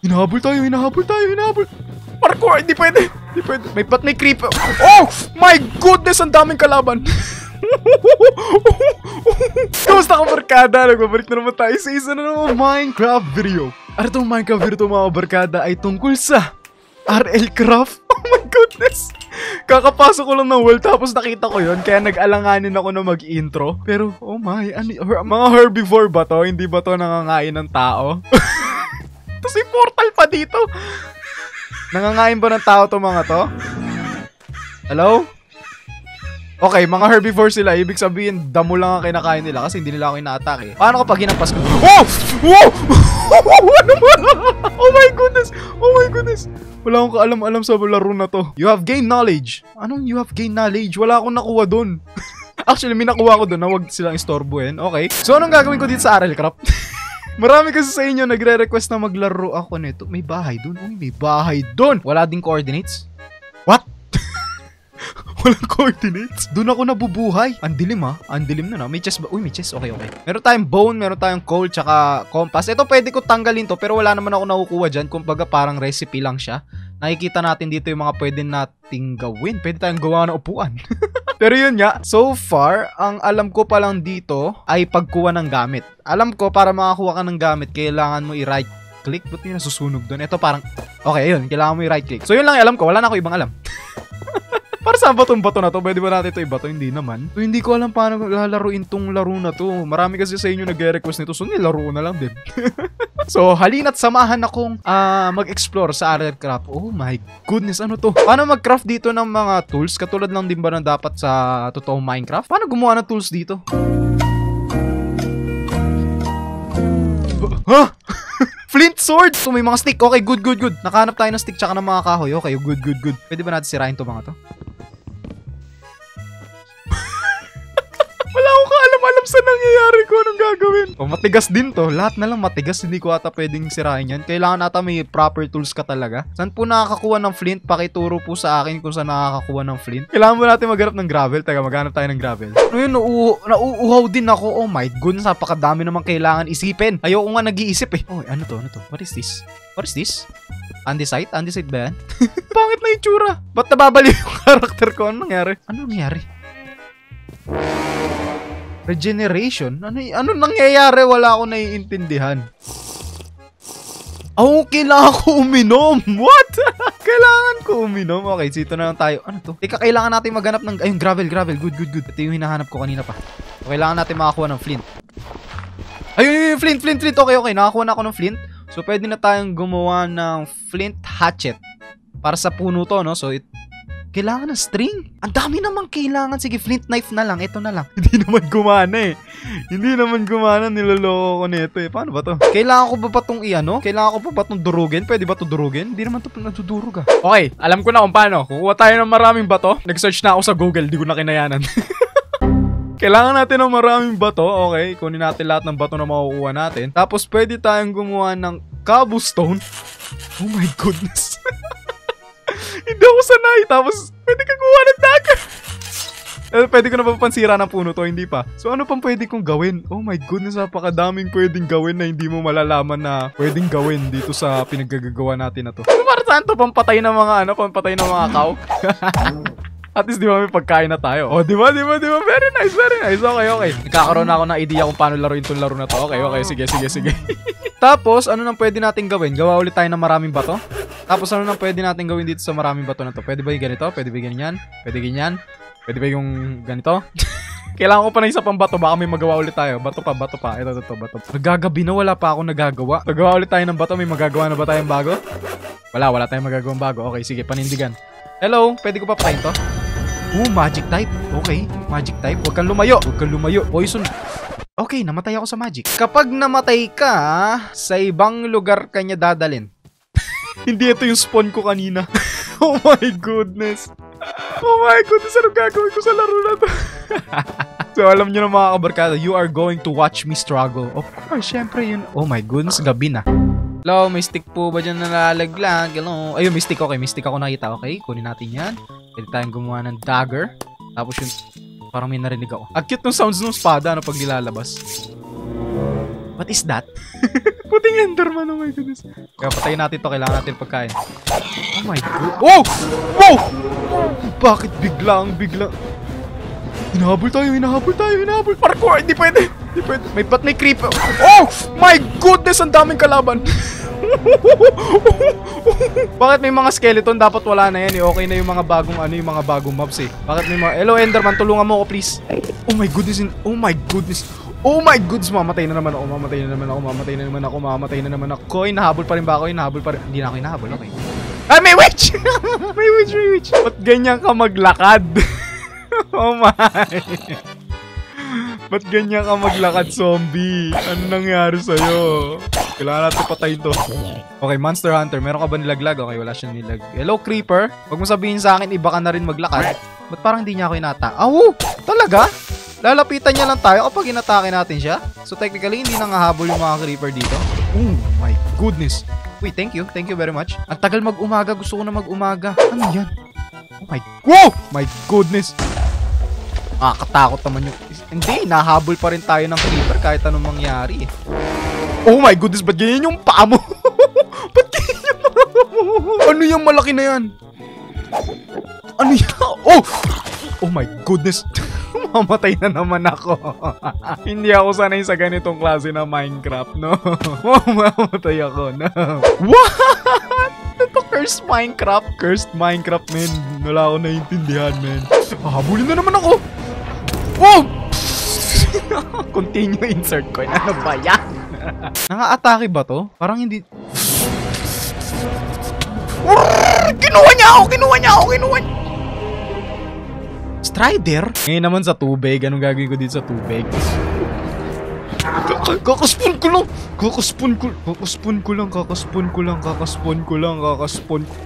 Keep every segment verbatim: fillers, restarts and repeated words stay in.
Hinahabol tayo, hinahabol tayo, hinahabol. Parkour, hindi pwede. Hindi pwede. May pat may creep. Oh my goodness, ang daming kalaban. Kamusta ka barkada? Nagbabalik na naman tayo sa isa na naman Minecraft video. At itong Minecraft video mga barkada ay tungkol sa R L Craft. Oh my goodness. Kakapasok ko lang ng world tapos nakita ko yon, kaya nag-alanganin ako na mag-intro. Pero oh my, ano, her, mga herbivore ba to? Hindi ba to nangangain ng tao? Tapos may portal pa dito. Nangangain ba ng tao to mga to? Hello? Okay, mga herbivore sila. Ibig sabihin, damo lang ang kinakain nila kasi hindi nila ako ina-attack eh. Paano kapag hinampas ko? Oh! Wow! Ano ba? Oh my goodness! Oh my goodness! Wala akong kaalam-alam sa laro na to. You have gained knowledge. Anong you have gained knowledge? Wala akong nakuha dun. Actually, may nakuha ko dun na wag silang istorbohin. Okay. So, anong gagawin ko dito sa R L Craft? Marami kasi sa inyo nagre-request na maglaro ako nito. May bahay dun. Uy, may bahay dun. Wala ding coordinates. What? Walang coordinates? Doon ako nabubuhay. Ang dilim ha. Ang dilim na na. May chest ba? Uy, may chest. Okay, okay. Meron tayong bone, meron tayong coal, tsaka compass. Ito pwede ko tanggalin to, pero wala naman ako nakukuha dyan. Kumbaga parang recipe lang siya. Nakikita natin dito yung mga pwede nating gawin. Pwede tayong gawa ng upuan. Pero yun nga, so far, ang alam ko pa lang dito ay pagkuha ng gamit. Alam ko, para makakuha ka ng gamit, kailangan mo i-right click. Ba't yung nasusunog doon? Ito parang, okay, yun. Kailangan mo i-right click. So yun lang alam ko. Wala na ako ibang alam. Para saan ba itong bato na to? Pwede ba natin ito ibato? Hindi naman. So, hindi ko alam paano lalaruin tong laro na to. Marami kasi sa inyo nag-request nito. So, nilaro na lang din. So, halina't samahan akong uh, mag-explore sa R L Craft. Oh my goodness, ano to? Paano mag-craft dito ng mga tools? Katulad lang din ba na dapat sa totoong Minecraft? Paano gumawa ng tools dito? Huh? Flint sword! So, may mga stick. Okay, good, good, good. Nakahanap tayo ng stick tsaka ng mga kahoy. Okay, good, good, good. Pwede ba natin sirain to mga to? Wala akong kaalam-alam sa nangyayari ko. Anong gagawin? O, matigas din to. Lahat na lang matigas. Hindi ko ata pwedeng sirain yan. Kailangan ata may proper tools ka talaga. Saan po nakakakuha ng flint? Pakituro po sa akin kung saan nakakakuha ng flint. Kailangan mo natin maghanap ng gravel. Teka, maghanap tayo ng gravel. Ano yun? Nauuhaw din ako. Oh my goodness. Napakadami naman kailangan isipin. Ayoko nga nag-iisip eh. Oh, ano to? Ano to? What is this? What is this? Andesite? Andesite ba yan? Pangit na yung tsura. Ba't nababali yung karakter ko? Ano nangyari? Ano nangyari? Regeneration? Ano, ano nangyayari? Wala akong naiintindihan. Oh, kailangan ko uminom. What? Kailangan ko uminom. Okay, dito na lang tayo. Ano to? Teka, kailangan natin maghanap ng... Ayun, gravel, gravel. Good, good, good. Ito yung hinahanap ko kanina pa. So, kailangan natin makakuha ng flint. Ayun, flint, flint, flint. Okay, okay. Nakakuha na ako ng flint. So, pwede na tayong gumawa ng flint hatchet. Para sa puno to, no? So, it... Kailangan ng string. Ang dami naman kailangan. Sige, flint knife na lang. Ito na lang. Hindi naman gumana eh. Hindi naman gumana. Niloloko ko nito eh. Paano ba to? Kailangan ko ba ba itong i-ano? Kailangan ko ba ba itong durugin? Pwede ba ito durugin? Hindi naman ito natudurog ah. Okay, alam ko na kung paano. Kukuha tayo ng maraming bato. Nag-search na ako sa Google. Di ko na kinayanan. Kailangan natin ng maraming bato. Okay, kunin natin lahat ng bato na makukuha natin. Tapos pwede tayong gumawa ng cobblestone. Oh my goodness. Hindi ako sanay. Tapos, pwede ka kuha ng dagger. Eh, pwede ko na ba pansira ng puno to? Hindi pa. So, ano pang pwede kong gawin? Oh my goodness, napakadaming pwedeng gawin na hindi mo malalaman na pwedeng gawin dito sa pinaggagawa natin na to. Ano para saan to? Pampatay ng mga ano? Pampatay ng mga cow? At least, di ba may pagkain na tayo? Oh, di ba? Di ba? Di ba? Very nice, very nice. Okay, okay. Nagkakaroon na ako ng idea kung paano laruin itong laro na to. Okay, okay. Sige, sige, sige. Tapos, ano nang pwede natin gawin? Gawa ulit tayo ng maraming bato? Tapos ano nang pwede natin gawin dito sa maraming bato na to? Pwede ba yung ganito? Pwede ba yung ganyan? Pwede ganyan? Pwede ba yung ganito? Kailangan ko pa ng isa pang bato. Baka may magawa ulit tayo. Bato pa, bato pa. Ito, ito, bato. Nagagabi na, wala pa ako nagagawa. Nagawa ulit tayo ng bato. May magagawa na ba tayong bago? Wala, wala tayong magagawang bago. Okay, sige, panindigan. Hello, pwede ko pa patayin to? Oh, magic type. Okay, magic type. Huwag kang lumayo. Huwag kang lumayo. Poison. Okay, namatay ako sa magic. Kapag namatay ka, sa ibang lugar kanya dadalin. Hindi ito yung spawn ko kanina. Oh my goodness. Oh my goodness, anong gagawin ko sa laro na to? So, alam nyo na mga kabarkada, you are going to watch me struggle. Of course, syempre yun. Oh my goodness, gabi na. Hello, may stick po ba dyan nalalaglag? Hello. Ayun, may stick. Okay, may stick ako nakita. Okay, kunin natin yan. Pwede tayong gumawa ng dagger. Tapos yun, parang may narinig ako. Ang cute ng sounds ng espada, ano, pag nilalabas. What is that? Puting Enderman, oh my goodness. Kaya patayin natin to, kailangan natin pagkain. Oh my god. Oh! Wow! Bakit biglang, biglang? Hinahabol tayo, hinahabol tayo, hinahabol. Parkour, hindi pwede. Hindi pwede. May ba't may creep? Oh! My goodness, ang daming kalaban. Bakit may mga skeleton? Dapat wala na yan eh. Okay na yung mga bagong ano, yung mga bagong mobs eh. Bakit may mga... Hello Enderman, tulungan mo ako please. Oh my goodness. Oh my goodness. Oh my goodness. Mamatay na naman ako. Mamatay na naman ako. Mamatay na naman ako. Mamatay na naman ako. Hinahabol pa rin ba ako? Hinahabol pa rin. Hindi na ako hinahabol. Okay. Ah, may witch! May witch, may witch. Ba't ganyan ka maglakad? Oh my. Ba't ganyan ka maglakad, zombie? Ano nangyari sa'yo? Kailangan natin patayin to. Okay, Monster Hunter. Meron ka ba nilaglag? Okay, wala siyang nilag. Hello, Creeper. Huwag mo sabihin sa akin, iba ka na rin maglakad. Ba't parang hindi niya ako inata? Aw! Talaga? Lalapitan niya lang tayo kapag inatake natin siya? So, technically, hindi nangahabol yung mga Creeper dito. Oh my goodness. Wait, thank you. Thank you very much. Ang tagal mag-umaga. Gusto ko na mag-umaga. Ano yan? Oh my... Whoa! My goodness. Ah, katakot naman yung... Hindi, nahabol pa rin tayo ng Creeper kahit anong mangyari eh. Oh my goodness, ba't ganyan yung paa mo? Ba't ganyan yung paa mo? Ano yung malaki na yan? Ano yan? Oh! Oh my goodness. Mamatay na naman ako. Hindi ako sanay sa ganitong klase na Minecraft, no? Mamatay ako, no? What? Ito cursed Minecraft. Cursed Minecraft, man. Wala ako naiintindihan, man. Hahabulin na naman ako. Oh! Continue insert ko. Ano ba yan? Naka-atake ba to? Parang hindi... Kinuha niya ako! Kinuha niya ako! Kinuha niya! Strider? Ngayon naman sa tubig. Anong gagawin ko dito sa tubig? Kakaspon ko lang! Kakaspon ko... Kakaspon ko lang, kakaspon ko lang, kakaspon ko lang, kakaspon ko...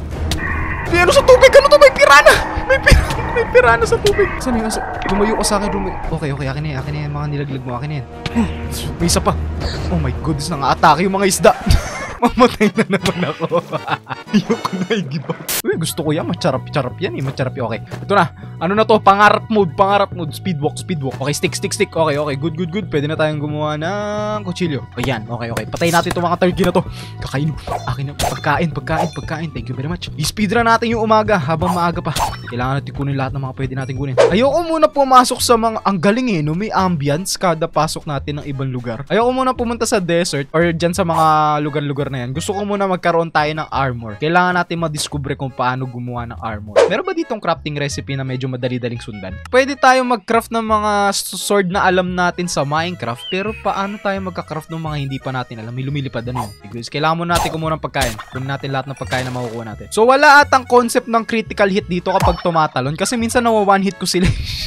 May ano sa tubig? Ano to? May pirana! May pirana! May pirana sa tubig! Saan yung aso? Lumayo ka sa akin, lumayo. Okay, okay. Akin na yan. Akin na yan. Mga nilaglag mo. Akin na yan. May isa pa. Oh my goodness. Nang-atake yung mga isda. Mamatay na naman ako. Ayoko na i-give up. Uy, gusto ko yan. Macharap-charap yan eh. Macharap yan. Okay. Ito na. Ano na to? Pangarap mode. Pangarap mode. Speedwalk. Speedwalk. Okay. Stick, stick, stick. Okay, okay. Good, good, good. Pwede na tayong gumawa ng kutsilyo. Ayan. Okay, okay. Patayin natin itong mga turkey na to. Kakain. Akin na. Pagkain, pagkain, pagkain. Thank you very much. I-speedrun natin yung umaga habang maaga pa. Kailangan natin kunin lahat ng mga pwede natin kunin. Ayoko muna pumasok sa mga... Ang galing eh, no? May ambience kada pasok natin ng ibang lugar. Ayoko muna pumunta sa desert or dyan sa mga lugar-lugar na yan. Gusto ko muna magkaroon tayo ng armor. Kailangan natin madiskubre kung paano gumawa ng armor. Meron ba ditong crafting recipe na medyo madali-daling sundan? Pwede tayo mag-craft ng mga sword na alam natin sa Minecraft, pero paano tayo magka-craft ng mga hindi pa natin alam? May lumilipad ano yun. Guys, kailangan mo natin kumuha ng pagkain. Kunin natin lahat ng pagkain na makukuha natin. So wala atang concept ng critical hit dito kapag tumatalon kasi minsan nawa-one hit ko sila.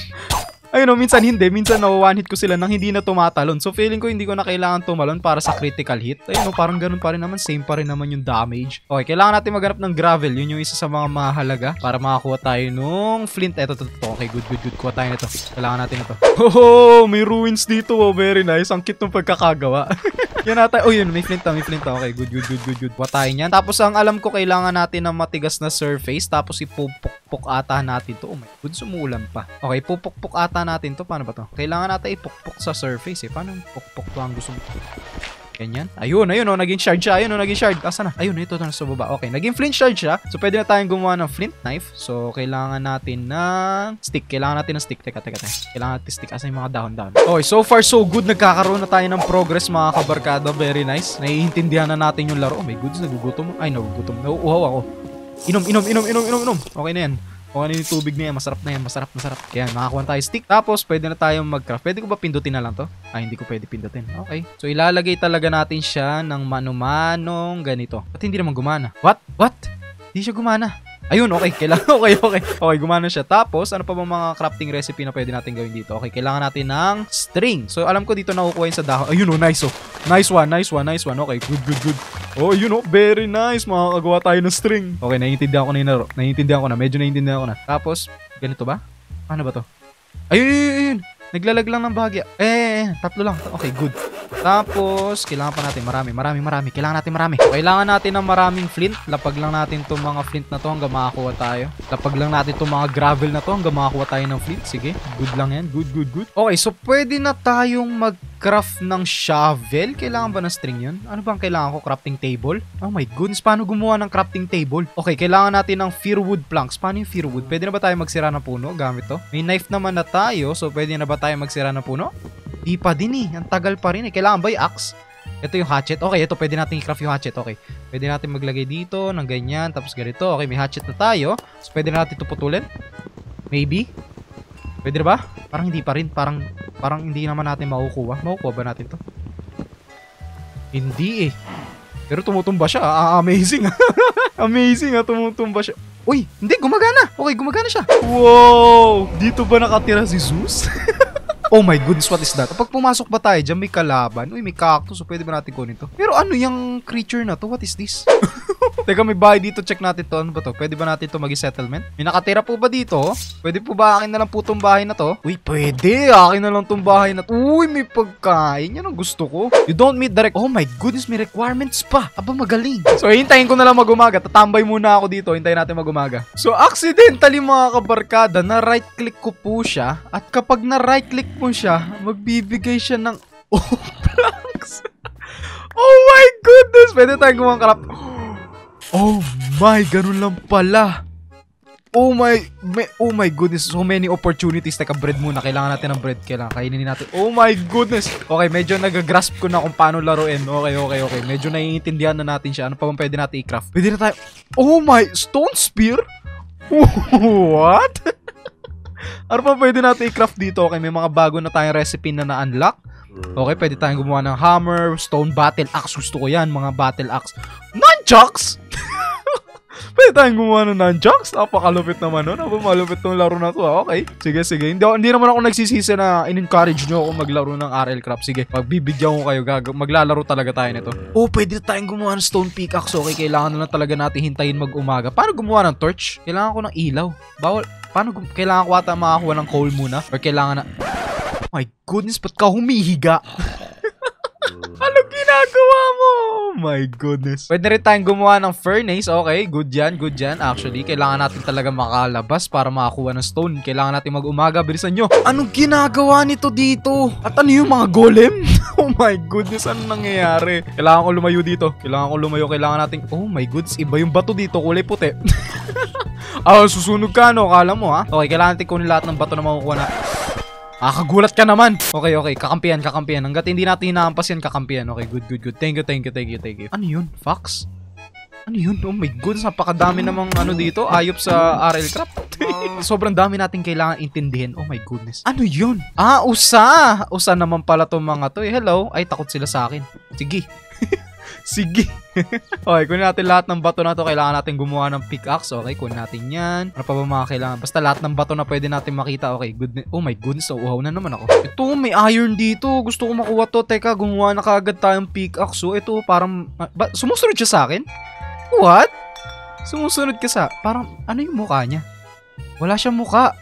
Ayun o, minsan hindi. Minsan nawa-one hit ko sila nang hindi na tumatalon. So feeling ko hindi ko na kailangan tumalon para sa critical hit. Ayun o, parang ganun pa rin naman. Same pa rin naman yung damage. Okay, kailangan natin maghanap ng gravel. Yun yung isa sa mga mahalaga para makakuha tayo nung flint. Eto, eto, eto. Okay, good, good, good. Kuha tayo nito. Kailangan natin ito. Oh, may ruins dito. Oh, very nice. Ang cute ng pagkakagawa. Yan natin. Oh, yun. May flint na. May flint na. Okay, good, good, good, good, good. Kuha tayo yan. Tapos ang alam ko, kailangan natin ng matigas na surface. Tapos ipupukpuk ata natin to. Oh my god, sumulan pa. Okay, pupukpuk ata natin to. Paano ba to? Kailangan natin ipukpuk sa surface eh. Paano pukpuk to ang gusto mo? Ganyan. Ayun, ayun oh, naging shard siya. Ayun oh, naging shard. Asa na? Ayun, ito na sa baba. Okay, naging flint shard siya. So, pwede na tayong gumawa ng flint knife. So, kailangan natin ng stick. Kailangan natin ng stick. Teka, teka, teka. Kailangan natin stick. Asa yung mga dahon-dahon? Okay, so far so good. Nagkakaroon na tayo ng progress, mga kabarkada. Very nice. Naiintindihan na natin yung laro. Oh my goodness, nagugutom. Ay, nagugutom. Nauuhaw ako. Inom, inom, inom, inom, inom, inom. Okay na yan. Okay na yung tubig na yan. Masarap na yan. Masarap, masarap. Kaya makakuha tayo stick. Tapos, pwede na tayong mag-craft. Pwede ko ba pindutin na lang to? Ah, hindi ko pwede pindutin. Okay. So, ilalagay talaga natin siya ng mano-manong ganito. Ba't hindi naman gumana? What? What? Hindi siya gumana. Ayun, okay. Kailangan, okay, okay. Okay, gumana siya. Tapos, ano pa bang mga crafting recipe na pwede natin gawin dito? Okay, kailangan natin ng string. So, alam ko dito nakukuha yun sa dahon. Ayun, oh, nice, oh. Nice one, nice one, nice one. Okay, good, good, good. Oh, yun, oh, very nice. Makakagawa tayo ng string. Okay, naiintindihan ko na yun. Naiintindihan ko na. Medyo naiintindihan ko na. Tapos, ganito ba? Ano ba to? Ayun, ayun, ayun. Naglalag lang ng bahagya. Eh, tatlo lang. Okay, good. Tapos, kailangan pa natin marami, marami, marami. Kailangan natin marami. Kailangan natin ng maraming flint. Lapag lang natin itong mga flint na to hanggang makakuha tayo. Lapag lang natin itong mga gravel na to hanggang makakuha tayo ng flint. Sige, good lang yan. Good, good, good. Okay, so pwede na tayong mag-craft ng shovel. Kailangan ba ng string yun? Ano bang kailangan ko? Crafting table? Oh my goodness, paano gumawa ng crafting table? Okay, kailangan natin ng firwood planks. Paano yung firwood? Pwede na ba tayo magsira ng puno gamit to? May knife naman na tayo, so pwede na ba tayo magsira ng puno? Di pa din eh. Ang tagal pa rin eh. Kailangan ba yung axe? Ito yung hatchet. Okay, ito pwede natin i-craft yung hatchet. Okay. Pwede natin maglagay dito ng ganyan. Tapos ganito. Okay, may hatchet na tayo. So pwede na natin ito putulin. Maybe. Pwede na ba? Parang hindi pa rin. Parang, parang hindi naman natin makukuha. Makukuha ba natin to? Hindi eh. Pero tumutumba siya. Ah, amazing. Amazing ah. Tumutumba siya. Uy, hindi. Gumagana. Okay, gumagana siya. Wow! Dito ba nakatira si Zeus? Oh my goodness, what is that? Kapag pumasok ba tayo dyan, may kalaban. Uy, may cactus. So, pwede ba natin kunin to? Pero ano yung creature na to? What is this? Teka, may bahay dito. Check natin to. Ano ba to? Pwede ba natin to mag-settlement? May nakatira po ba dito? Pwede po ba akin na lang po tong bahay na to? Uy, pwede. Akin na lang tong bahay na to. Uy, may pagkain. Yan ang gusto ko. You don't meet direct. Oh my goodness, may requirements pa. Aba, magaling. So, hintayin ko na lang mag-umaga. Tatambay muna ako dito. Hintayin natin mag-umaga. So, accidentally mga kabarkada, na right-click ko po siya. At kapag na right-click po siya, magbibigay siya ng oh, planks. Oh my goodness. Pwede tayong gumawang karap. Oh my, ganun lang pala. Oh my, may, oh my goodness. So many opportunities. Teka, bread muna. Kailangan natin ng bread. Kailangan kainin natin. Oh my goodness. Okay, medyo nag-grasp ko na kung paano laruin. Okay, okay, okay. Medyo naiintindihan na natin siya. Ano pa bang pwede natin i-craft? Pwede na tayo. Oh my, stone spear? What? Ano pa pwede natin i-craft dito? Okay, may mga bago na tayong recipe na na-unlock. Okay, pwede tayong gumawa ng hammer, stone battle axe. Gusto ko yan, mga battle axe. Nunchucks! Pwede tayong gumawa ng nunchucks? Napakalupit naman nun. Aba, malupit tong laro na to. Okay, sige, sige. Hindi, hindi naman ako nagsisisi na in-encourage nyo ako maglaro ng R L Craft. Sige, pagbibigyan ko kayo. Gag maglalaro talaga tayo nito. Oh, pwede tayong gumawa ng stone pickaxe. Okay, kailangan na lang talaga natin hintayin mag-umaga. Paano gumawa ng torch? Kailangan ko ng ilaw. Bawal. Paano, kailangan ko ata makakuha ng coal muna? Or kailangan na... Oh my goodness, ba't ka humihiga? Ano ginagawa mo? Oh my goodness. Pwede rin tayong gumawa ng furnace. Okay, good yan, good yan. Actually, kailangan natin talaga makalabas para makakuha ng stone. Kailangan natin mag-umaga. Bilisan nyo. Anong ginagawa nito dito? At ano yung mga golem? Oh my goodness, ano nangyayari? Kailangan ko lumayo dito. Kailangan ko lumayo. Kailangan natin... Oh my goodness, iba yung bato dito. Kulay puti. Ah, oh, susunog ka, no? Kala mo, ha? Okay, kailangan natin kunin lahat ng bato na makukuha na... Ah, kagulat ka naman. Okay, okay. Kakampihan, kakampihan. Hanggat hindi natin hinahampas yan, kakampihan. Okay, good, good, good. Thank you, thank you, thank you, thank you. Ano yun? Fox? Ano yun? Oh my goodness, napakadami namang ano dito. Ayop sa R L Craft. Sobrang dami natin kailangan intindihin. Oh my goodness. Ano yun? Ah, usa. Usa naman pala tong mga to. Eh, hello. Ay, takot sila sa akin. Sige. Sige. Okay, kunin natin lahat ng bato na to. Kailangan natin gumawa ng pickaxe. Okay, kunin natin yan. Ano pa ba mga kailangan? Basta lahat ng bato na pwede natin makita. Okay, good. Oh my goodness, nauuhaw na naman ako. Ito, may iron dito. Gusto ko makuha to. Teka, gumawa na kaagad tayong pickaxe. So, ito, parang... Ba, sumusunod siya sa akin? What? Sumusunod ka sa... Parang, ano yung mukha niya? Wala siyang mukha.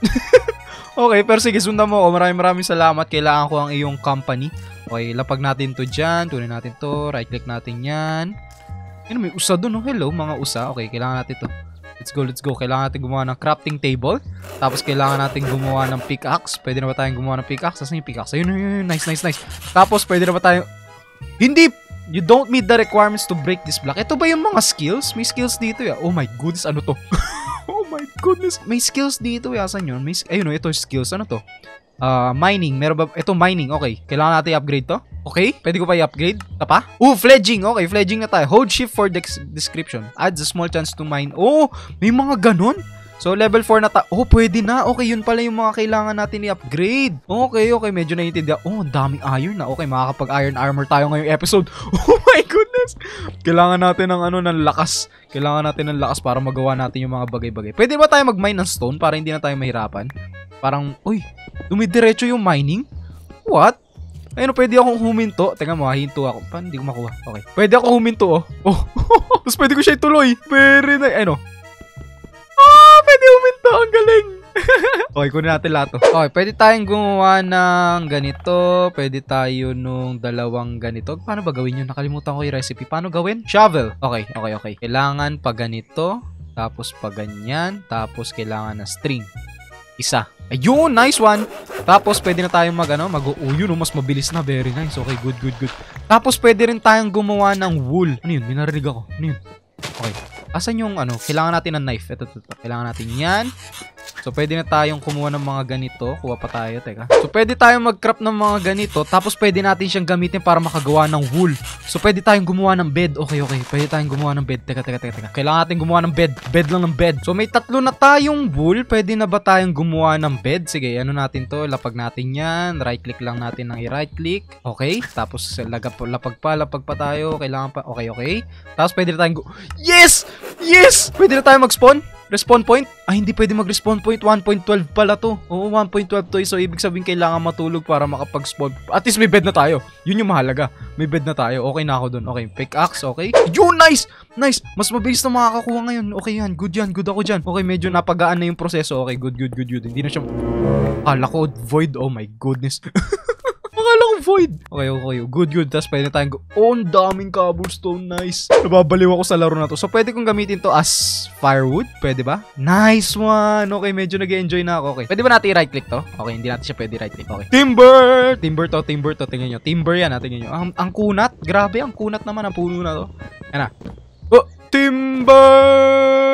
Okay, pero sige, sundan mo ako. Maraming maraming salamat. Kailangan ko ang iyong company. Okay, lapag natin to dyan. Tunin natin to. Right-click natin yan. Ano, may usa dun, oh. Hello, mga usa. Okay, kailangan natin to. Let's go, let's go. Kailangan natin gumawa ng crafting table. Tapos, kailangan natin gumawa ng pickaxe. Pwede na ba tayong gumawa ng pickaxe? Saan yung pickaxe? Ayun, ayun, ayun. Nice, nice, nice. Tapos, pwede na ba tayong... Hindi! You don't meet the requirements to break this block. Ito ba yung mga skills? May skills dito, ya. Oh my goodness, ano to? Oh my goodness. May skills dito, ya. Saan yun? May... Ayun, oh, ito skills. Ano to? Uh, mining. Meron ba? Ito, mining. Okay. Kailangan natin i-upgrade to. Okay. Pwede ko pa i-upgrade? Ito pa? Oh, fledging. Okay, fledging na tayo. Hold shift for description. Adds a small chance to mine. Oh, may mga ganon. So, level four na ta... Oh, pwede na. Okay, yun pala yung mga kailangan natin i-upgrade. Okay, okay. Medyo naiintindihan. Oh, ang daming iron na. Okay, makakapag-iron armor tayo ngayong episode. Oh my goodness. Kailangan natin ng ano, ng lakas. Kailangan natin ng lakas para magawa natin yung mga bagay-bagay. Pwede ba tayo mag-mine ng stone para hindi na tayo mahirapan? Parang, uy, dumidiretso yung mining? What? Ayun, pwede akong huminto. Teka mo, hinto ako. Paano hindi ko makuha? Okay. Pwede ako huminto, oh. Oh. Tapos pwede ko siya ituloy. Very nice. Ayun, oh. Ah, pwede huminto. Ang galing. Okay, kunin natin lahat to. Okay, pwede tayong gumawa ng ganito. Pwede tayo nung dalawang ganito. Paano ba gawin yun? Nakalimutan ko yung recipe. Paano gawin? Shovel. Okay, okay, okay. Kailangan pa ganito. Tapos pa ganyan. Tapos kailangan na string. Isa. Ayun, nice one. Tapos pwede na tayong mag ano, mag-uyo no, mas mabilis na. Very nice. Okay, good, good, good. Tapos pwede rin tayong gumawa ng wool. Ano yun? Minarinig ako. Ano yun? Okay. Asan yung ano? Kailangan natin ng knife. Ito, ito, ito. Kailangan natin yan. So, pwede na tayong kumuha ng mga ganito. Kuha pa tayo, teka. So, pwede tayong mag-craft ng mga ganito. Tapos, pwede natin siyang gamitin para makagawa ng wool. So, pwede tayong gumawa ng bed. Okay, okay. Pwede tayong gumawa ng bed. Teka, teka, teka, teka. Kailangan natin gumawa ng bed. Bed lang ng bed. So, may tatlo na tayong wool. Pwede na ba tayong gumawa ng bed? Sige, ano natin to? Lapag natin yan. Right-click lang natin ng i-right-click. Okay. Tapos, lagap, lapag pa, lapag pa tayo. Kailangan pa. Okay, okay. Tapos, pwede na tayong... Yes! Yes! Pwede na tayong mag-spawn. Respawn point? Ay, hindi pwede mag-respawn point. one point one two pala to. Oo, one point one two to. So, ibig sabihin kailangan matulog para makapag-spawn. At least may bed na tayo. Yun yung mahalaga. May bed na tayo. Okay na ako dun. Okay, pickaxe. Okay. Yun, nice! Nice! Mas mabilis na makakakuha ngayon. Okay yan. Good yan. Good ako dyan. Okay, medyo napagaan na yung proseso. Okay, good, good, good, good. Hindi na siya... Akala ko void. Oh my goodness. Akala ko void. Okay, okay. Good, good. Tapos pwede na tayong... Oh, ang daming cobblestone. Nice. Nababaliw ako sa laro na to. So, pwede kong gamitin to as firewood. Pwede ba? Nice one. Okay, medyo nag-enjoy na ako. Okay. Pwede ba natin i-right-click to? Okay, hindi natin siya pwede right-click. Okay. Timber! Timber to, timber to. Tingnan nyo. Timber yan, ha. Tingnan nyo. Ang, ang kunat. Grabe, ang kunat naman. Ang puno na to. Yan na. Oh, timber!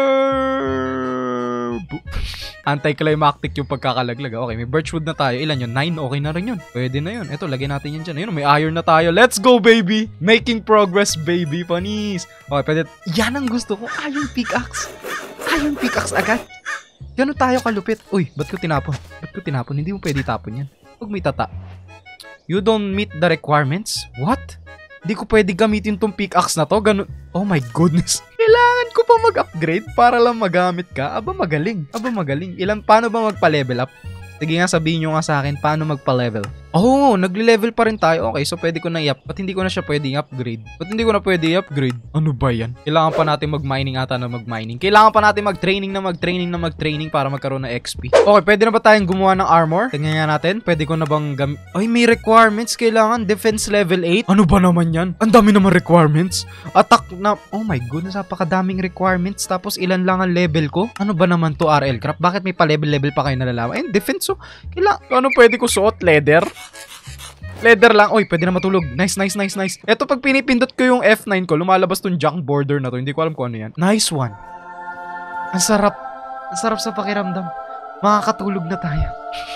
Anti-climactic yung pagkakalaglag. Okay, may birchwood na tayo. Ilan yun? nine. Okay na rin yun. Pwede na yun. Ito, lagyan natin yan dyan. Ayun, may iron na tayo. Let's go, baby! Making progress, baby. Panis. Okay, pwede. Yan ang gusto ko. Iron pickaxe. Iron pickaxe agad. Gano'n tayo kalupit. Uy, ba't ko tinapon? Ba't ko tinapon? Hindi mo pwede tapon yan. Huwag may tata. You don't meet the requirements? What? Hindi ko pwede gamitin tong pickaxe na to. Ganun. Oh my goodness. Kailangan ko pa mag-upgrade para lang magamit ka. Aba, magaling. Aba, magaling. Ilan, paano ba magpa-level up? Sige nga, sabihin nyo nga sa akin, paano magpa-level? Oh, nagle-level pa rin tayo. Okay, so pwede ko na i-up. Ba't hindi ko na siya pwede i-upgrade? Ba't hindi ko na pwede i-upgrade? Ano ba yan? Kailangan pa natin mag-mining ata na mag-mining. Kailangan pa natin mag-training na mag-training na mag-training para magkaroon ng X P. Okay, pwede na ba tayong gumawa ng armor? Tingnan nga natin. Pwede ko na bang gam... Ay, may requirements. Kailangan defense level eight. Ano ba naman yan? Ang dami naman requirements. Attack na... Oh my goodness, napakadaming requirements. Tapos ilan lang ang level ko? Ano ba naman to R L Craft? Bakit may pa-level-level pa kayo nalalaman? Ayun, defense. So, kailangan... Ano pwede ko suot? Leather? Leather lang. Oy, pwede na matulog. Nice, nice, nice, nice. Eto, pag pinipindot ko yung F nine ko, lumalabas tong junk border na to. Hindi ko alam kung ano yan. Nice one. Ang sarap. Ang sarap sa pakiramdam. Makakatulog na tayo.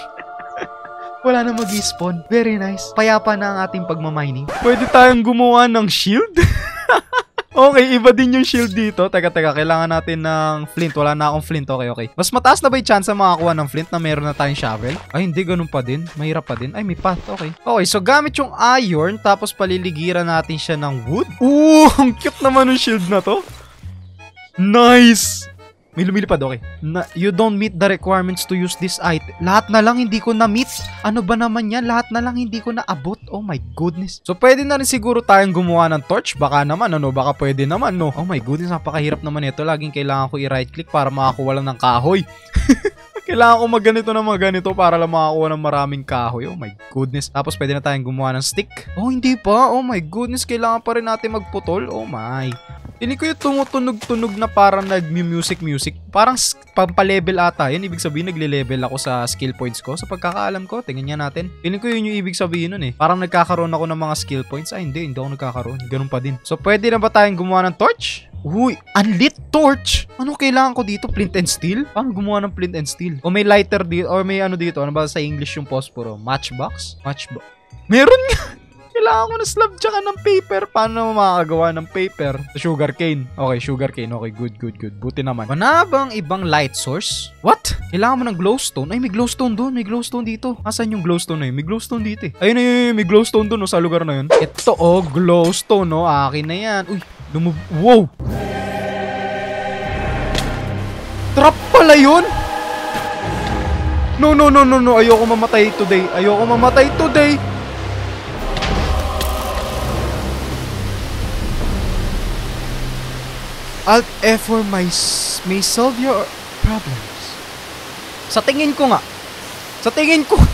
Wala na mag-spawn. Very nice. Payapa na ang ating pagmamining. Pwede tayong gumawa ng shield? Okay, iba din yung shield dito. Teka, teka, kailangan natin ng flint. Wala na akong flint. Okay, okay. Mas mataas na ba yung chance na makakuha ng flint na meron na tayong shovel? Ay, hindi, ganun pa din. Mahirap pa din. Ay, may path. Okay. Okay, so gamit yung iron, tapos paliligiran natin siya ng wood. Ooh, ang cute naman ng shield na to. Nice! May lumilipad, okay. Na, you don't meet the requirements to use this item. Lahat na lang hindi ko na-meet. Ano ba naman yan? Lahat na lang hindi ko na-abot. Oh my goodness. So, pwede na rin siguro tayong gumawa ng torch. Baka naman, ano? Baka pwede naman, no? Oh my goodness, napakahirap naman ito. Laging kailangan ko i-right-click para makakuha lang ng kahoy. Kailangan ko magganito na magganito para lang makakuha ng maraming kahoy. Oh my goodness. Tapos, pwede na tayong gumawa ng stick. Oh, hindi pa. Oh my goodness. Kailangan pa rin natin magputol. Oh my. Hindi ko yung tumutunog-tunog na parang nag-music-music. Parang pampalevel ata. Yan, ibig sabihin, nagle-level ako sa skill points ko. Sa pagkakaalam ko, tingnan niya natin. Feeling ko yun yung ibig sabihin nun eh. Parang nagkakaroon ako ng mga skill points. Ay, hindi. Hindi ako nagkakaroon. Ganun pa din. So, pwede na ba tayong gumawa ng torch? Uy, unlit torch! Ano kailangan ko dito? Flint and steel? Paano gumawa ng flint and steel? O may lighter dito, or may ano dito. Ano ba sa English yung posporo? Matchbox? Matchbox. Meron nga! Kailangan ko na slab tsaka ng paper. Paano naman makakagawa ng paper? Sugar cane. Okay, sugar cane. Okay, good, good, good. Buti naman. Wala bang ibang light source? What? Kailangan mo ng glowstone? Ay, may glowstone doon. May glowstone dito. Asan yung glowstone na yun? May glowstone dito eh. Ayun, ayun, ayun. May glowstone doon, no, sa lugar na yun. Ito, oh, glowstone, no. Akin na yan. Uy, lumub... Wow! Trap pala yun? No, no, no, no, no. Ayoko mamatay today. Ayoko mamatay today. Alt F four may, may solve your problems. Sa tingin ko nga. Sa tingin ko.